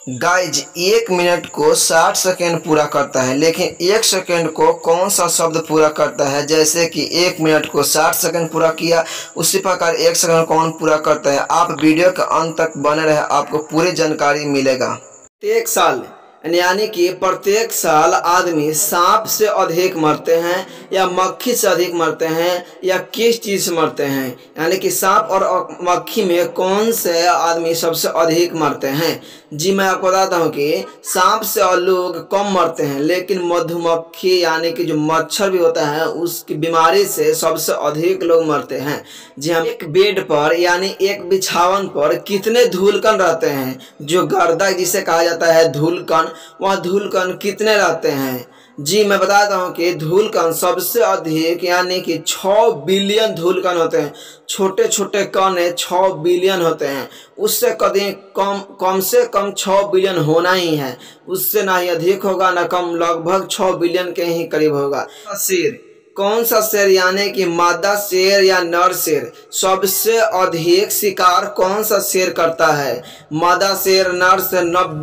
Guys 1 minute को 60 second पूरा करता है, लेकिन 1 सेकेंड को कौन सा शब्द पूरा करता है। जैसे कि 1 मिनट को 60 सेकेंड पूरा किया, उसी प्रकार 1 सेकेंड कौन पूरा करता है। आप वीडियो के अंत तक बने रहे, आपको पूरी जानकारी मिलेगा। एक साल यानी कि प्रत्येक साल आदमी सांप से अधिक मरते हैं या मक्खी से अधिक मरते हैं या किस चीज़ से मरते हैं, यानी कि सांप और मक्खी में कौन से आदमी सबसे अधिक मरते हैं। जी मैं आपको बताता हूँ कि सांप से और लोग कम मरते हैं, लेकिन मधुमक्खी यानी कि जो मच्छर भी होता है उसकी बीमारी से सबसे अधिक लोग मरते हैं। जी हम एक बेड पर यानी एक बिछावन पर कितने धूलकण रहते हैं, जो गर्दा जिसे कहा जाता है धूलकण, वह धूलकण कितने रहते हैं। जी मैं बताता हूँ कि धूलकण सबसे अधिक यानी कि 6 बिलियन धूलकण होते हैं। छोटे छोटे कण 6 बिलियन होते हैं, उससे कभी कम से कम 6 बिलियन होना ही है, उससे ना ही अधिक होगा ना कम, लगभग 6 बिलियन के ही करीब होगा। शेर, कौन सा शेर यानी कि मादा शेर या नर शेर सबसे अधिक शिकार कौन सा शेर करता है। मादा शेर नर से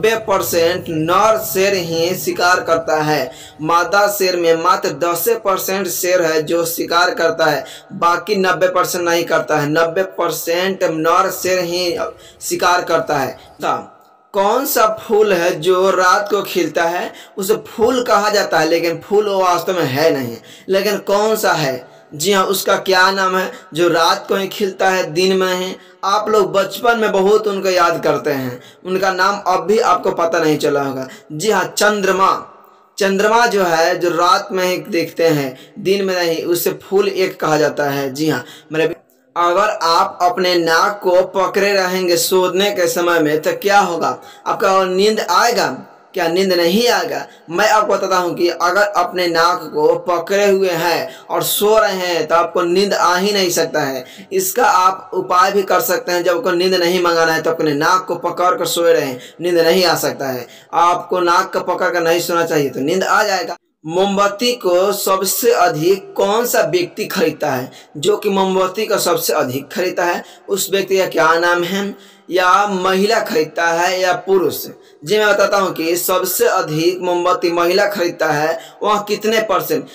90% नर शेर ही शिकार करता है। मादा शेर में मात्र 10% शेर है जो शिकार करता है, बाकी 90% नहीं करता है। 90% नर शेर ही शिकार करता है। कौन सा फूल है जो रात को खिलता है, उसे फूल कहा जाता है, लेकिन फूल वो वास्तव में है नहीं, लेकिन कौन सा है। जी हाँ, उसका क्या नाम है जो रात को ही खिलता है, दिन में नहीं। आप लोग बचपन में बहुत उनको याद करते हैं, उनका नाम अब भी आपको पता नहीं चला होगा। जी हाँ, चंद्रमा। चंद्रमा जो है जो रात में ही देखते हैं, दिन में नहीं, उसे फूल एक कहा जाता है। जी हाँ मेरे, अगर आप अपने नाक को पकड़े रहेंगे सोने के समय में तो क्या होगा, आपका नींद आएगा क्या? नींद नहीं आएगा। मैं आपको बताता हूँ कि अगर अपने नाक को पकड़े हुए हैं और सो रहे हैं तो आपको नींद आ ही नहीं सकता है। इसका आप उपाय भी कर सकते हैं। जब आपको नींद नहीं मंगाना है तो अपने नाक को पकड़ कर सोए रहें, नींद नहीं आ सकता है। आपको नाक को पकड़ कर नहीं सोना चाहिए तो नींद आ जाएगा। मोमबत्ती को सबसे अधिक कौन सा व्यक्ति खरीदता है, जो कि मोमबत्ती को सबसे अधिक खरीदता है, उस व्यक्ति का क्या नाम है। या महिला खरीदता है या पुरुष। जी मैं बताता हूँ कि सबसे अधिक मोमबत्ती महिला खरीदता है। वह कितने परसेंट?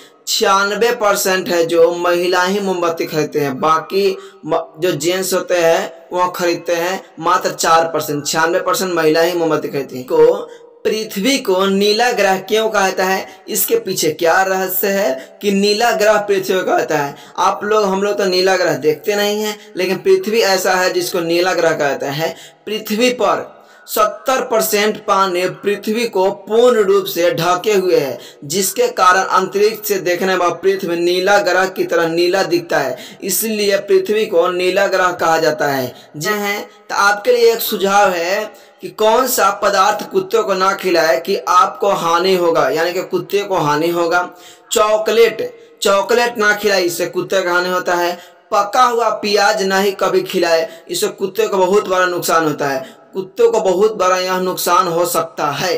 96% है जो महिला ही मोमबत्ती खरीदते हैं, बाकी जो जेंट्स होते हैं वह खरीदते हैं मात्र 4%। 96% महिला ही मोमबत्ती खरीदती हैं। को पृथ्वी को नीला ग्रह क्यों कहता है, इसके पीछे क्या रहस्य है कि नीला ग्रह पृथ्वी को कहता है। आप लोग हम लोग तो नीला ग्रह देखते नहीं हैं, लेकिन पृथ्वी ऐसा है जिसको नीला ग्रह कहता है। पृथ्वी पर 70% पानी पृथ्वी को पूर्ण रूप से ढके हुए है, जिसके कारण अंतरिक्ष से देखने में पृथ्वी नीला ग्रह की तरह नीला दिखता है, इसलिए पृथ्वी को नीला ग्रह कहा जाता है। जी हैं, तो आपके लिए एक सुझाव है कि कौन सा पदार्थ कुत्ते को ना खिलाए कि आपको हानि होगा, यानी कि कुत्ते को हानि होगा। चॉकलेट ना खिलाए, इससे कुत्ते का हानि होता है। पका हुआ प्याज नहीं कभी खिलाए, इससे कुत्ते को बहुत बड़ा नुकसान होता है। कुत्तों को बहुत बड़ा यह नुकसान हो सकता है।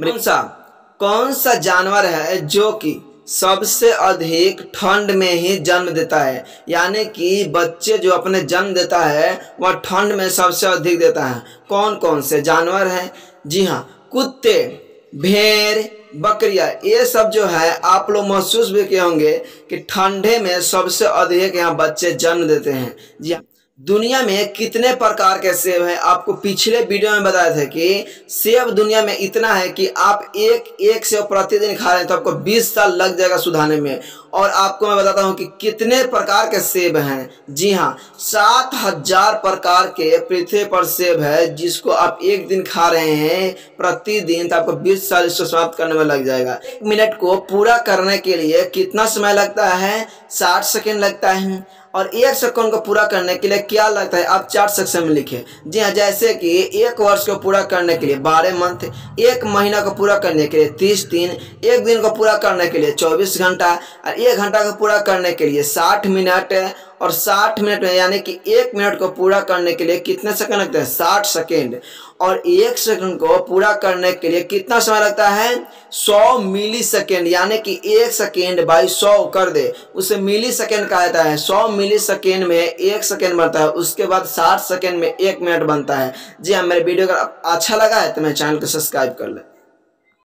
कौन सा जानवर है जो कि सबसे अधिक ठंड में ही जन्म देता है, यानी कि बच्चे जो अपने जन्म देता है वह ठंड में सबसे अधिक देता है। कौन कौन से जानवर हैं? जी हाँ, कुत्ते, भेड़, बकरियां, ये सब जो है आप लोग महसूस भी किए होंगे कि ठंडे में सबसे अधिक यहाँ बच्चे जन्म देते हैं। जी हाँ, दुनिया में कितने प्रकार के सेब हैं? आपको पिछले वीडियो में बताए थे कि सेब दुनिया में इतना है कि आप एक सेब प्रतिदिन खा रहे हैं तो आपको 20 साल लग जाएगा सुधारने में। और आपको मैं बताता हूँ कि कितने प्रकार के सेब हैं। जी हाँ, 7000 प्रकार के पृथ्वी पर सेब है, जिसको आप एक दिन खा रहे हैं प्रतिदिन तो आपको 20 साल इसको समाप्त करने में लग जाएगा। 1 मिनट को पूरा करने के लिए कितना समय लगता है? 60 सेकेंड लगता है। और 1 सेकंड को पूरा करने के लिए क्या लगता है, आप 4 सेक्शन में लिखें। जी हाँ, जैसे कि 1 वर्ष को पूरा करने के लिए 12 मंथ, 1 महीना को पूरा करने के लिए 30 दिन, 1 दिन को पूरा करने के लिए 24 घंटा, और 1 घंटा को पूरा करने के लिए 60 मिनट, और 60 मिनट में यानी कि 1 मिनट को पूरा करने के लिए कितने सेकंड लगते हैं 60 सेकंड। और 1 सेकंड को पूरा करने के लिए कितना समय लगता है 100 मिली सेकेंड, यानी कि 1 सेकेंड बाई 100 कर दे उसे मिली सेकेंड कहा जाता है। 100 मिली सेकेंड में 1 सेकेंड बनता है, उसके बाद 60 सेकेंड में 1 मिनट बनता है। जी हाँ, मेरे वीडियो अगर अच्छा लगा है तो मेरे चैनल को सब्सक्राइब कर लें।